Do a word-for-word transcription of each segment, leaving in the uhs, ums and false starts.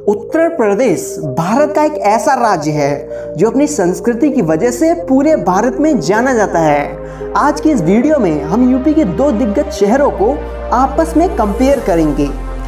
उत्तर प्रदेश भारत का एक ऐसा राज्य है जो अपनी संस्कृति की वजह से पूरे भारत में जाना जाता है। आज की इस वीडियो में हम यूपी के दो दिग्गज शहरों को आपस में कंपेयर करेंगे।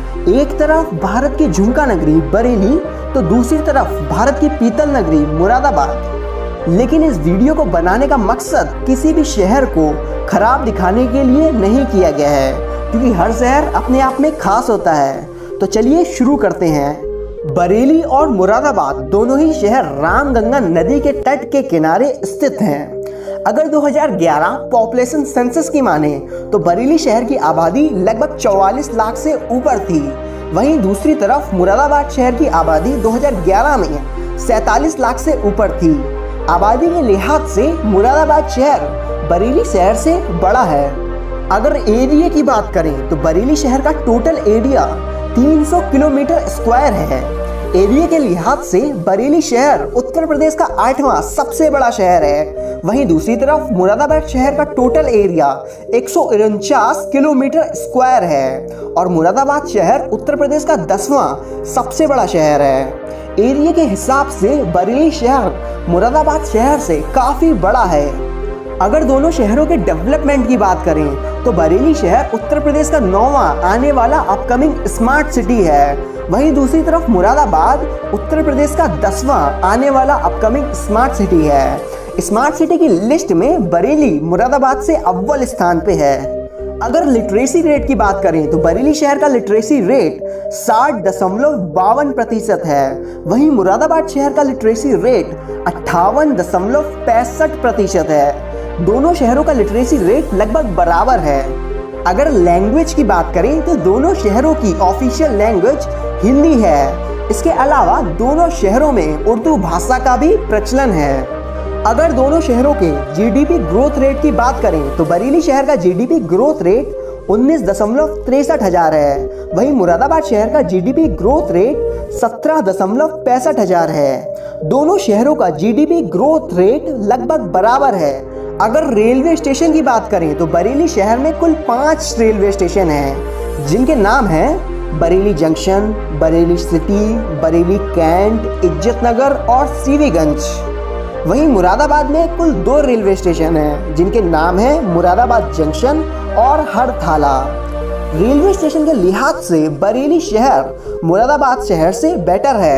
एक तरफ भारत की झुमका नगरी बरेली तो दूसरी तरफ भारत की पीतल नगरी मुरादाबाद। लेकिन इस वीडियो को बनाने का मकसद किसी भी शहर को खराब दिखाने के लिए नहीं किया गया है, क्योंकि हर शहर अपने आप में खास होता है। तो चलिए शुरू करते हैं। बरेली और मुरादाबाद दोनों ही शहर रामगंगा नदी के तट के किनारे स्थित हैं। अगर दो हज़ार ग्यारह पॉपुलेशन सेंसस की माने तो बरेली शहर की आबादी लगभग चौवालीस लाख से ऊपर थी। वहीं दूसरी तरफ मुरादाबाद शहर की आबादी दो हज़ार ग्यारह में सैंतालीस लाख से ऊपर थी। आबादी के लिहाज से मुरादाबाद शहर बरेली शहर से बड़ा है। अगर एरिया की बात करें तो बरेली शहर का टोटल एरिया तीन सौ किलोमीटर स्क्वायर है। एरिया के लिहाज से बरेली शहर उत्तर प्रदेश का आठवां सबसे बड़ा शहर है। वहीं दूसरी तरफ मुरादाबाद शहर का टोटल एरिया एक सौ उनचास किलोमीटर स्क्वायर है और मुरादाबाद शहर उत्तर प्रदेश का दसवां सबसे बड़ा शहर है। एरिया के हिसाब से बरेली शहर मुरादाबाद शहर से काफी बड़ा है। अगर दोनों शहरों के डेवलपमेंट की बात करें तो बरेली शहर उत्तर प्रदेश का नौवां आने वाला अपकमिंग स्मार्ट सिटी है। वहीं दूसरी तरफ मुरादाबाद उत्तर प्रदेश का दसवां आने वाला अपकमिंग स्मार्ट सिटी है। स्मार्ट सिटी की लिस्ट में बरेली मुरादाबाद से अव्वल स्थान पे है। अगर लिटरेसी रेट की बात करें तो बरेली शहर का लिटरेसी रेट साठ दशमलव बावन प्रतिशत है। वहीं मुरादाबाद शहर का लिटरेसी रेट अट्ठावन दशमलव पैंसठ प्रतिशत है। दोनों शहरों का लिटरेसी रेट लगभग बराबर है। अगर लैंग्वेज की बात करें तो दोनों शहरों की ऑफिशियल लैंग्वेज हिंदी है। इसके अलावा दोनों शहरों में उर्दू भाषा का भी प्रचलन है। अगर दोनों शहरों के जीडीपी ग्रोथ रेट की बात करें तो बरेली शहर का जीडीपी ग्रोथ रेट उन्नीस दशमलव तिरसठ हजार है। वहीं मुरादाबाद शहर का जीडीपी ग्रोथ रेट सत्रह दशमलव पैंसठ हजार है। दोनों शहरों का जीडीपी ग्रोथ रेट लगभग बराबर है। अगर रेलवे स्टेशन की बात करें तो बरेली शहर में कुल पांच रेलवे स्टेशन हैं, जिनके नाम हैं Bareilly junction, Bareilly city, Bareilly cantt, Izzat Nagar और सीवीगंज। वहीं मुरादाबाद में कुल दो रेलवे स्टेशन हैं, जिनके नाम हैं मुरादाबाद जंक्शन और हरथाला। रेलवे स्टेशन के लिहाज से बरेली शहर मुरादाबाद शहर से बेटर है।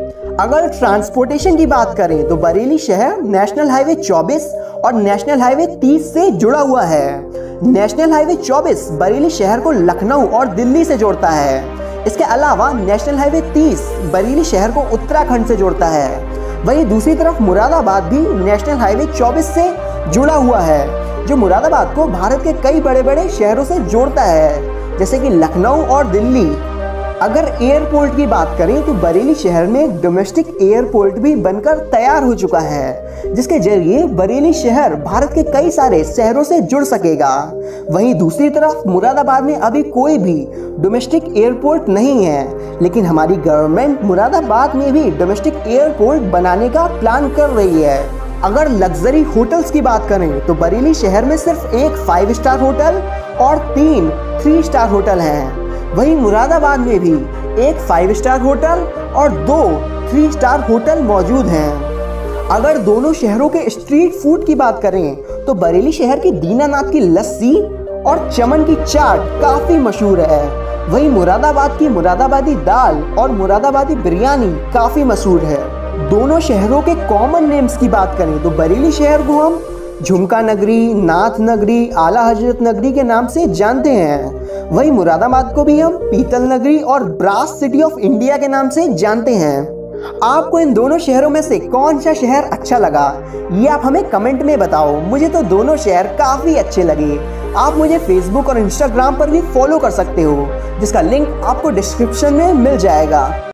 अगर ट्रांसपोर्टेशन की बात करें तो बरेली शहर नेशनल हाईवे चौबीस और नेशनल हाईवे तीस से जुड़ा हुआ है। नेशनल हाईवे चौबीस बरेली शहर को लखनऊ और दिल्ली से जोड़ता है। इसके अलावा नेशनल हाईवे तीस बरेली शहर को उत्तराखंड से जोड़ता है। वहीं दूसरी तरफ मुरादाबाद भी नेशनल हाईवे चौबीस से जुड़ा हुआ है, जो मुरादाबाद को भारत के कई बड़े बड़े शहरों से जोड़ता है, जैसे कि लखनऊ और दिल्ली। अगर एयरपोर्ट की बात करें तो बरेली शहर में डोमेस्टिक एयरपोर्ट भी बनकर तैयार हो चुका है, जिसके जरिए बरेली शहर भारत के कई सारे शहरों से जुड़ सकेगा। वहीं दूसरी तरफ मुरादाबाद में अभी कोई भी डोमेस्टिक एयरपोर्ट नहीं है, लेकिन हमारी गवर्नमेंट मुरादाबाद में भी डोमेस्टिक एयरपोर्ट बनाने का प्लान कर रही है। अगर लग्जरी होटल्स की बात करें तो बरेली शहर में सिर्फ एक फाइव स्टार होटल और तीन थ्री स्टार होटल हैं। वहीं मुरादाबाद में भी एक फाइव स्टार होटल और दो थ्री स्टार होटल मौजूद हैं। अगर दोनों शहरों के स्ट्रीट फूड की बात करें तो बरेली शहर की दीनानाथ की लस्सी और चमन की चाट काफी मशहूर है। वहीं मुरादाबाद की मुरादाबादी दाल और मुरादाबादी बिरयानी काफी मशहूर है। दोनों शहरों के कॉमन नेम्स की बात करें तो बरेली शहर को हम झुमका नगरी, नाथ नगरी, आला हजरत नगरी के नाम से जानते हैं। वहीं मुरादाबाद को भी हम पीतल नगरी और ब्रास सिटी ऑफ इंडिया के नाम से जानते हैं। आपको इन दोनों शहरों में से कौन सा शहर अच्छा लगा, ये आप हमें कमेंट में बताओ। मुझे तो दोनों शहर काफ़ी अच्छे लगे। आप मुझे फेसबुक और इंस्टाग्राम पर भी फॉलो कर सकते हो, जिसका लिंक आपको डिस्क्रिप्शन में मिल जाएगा।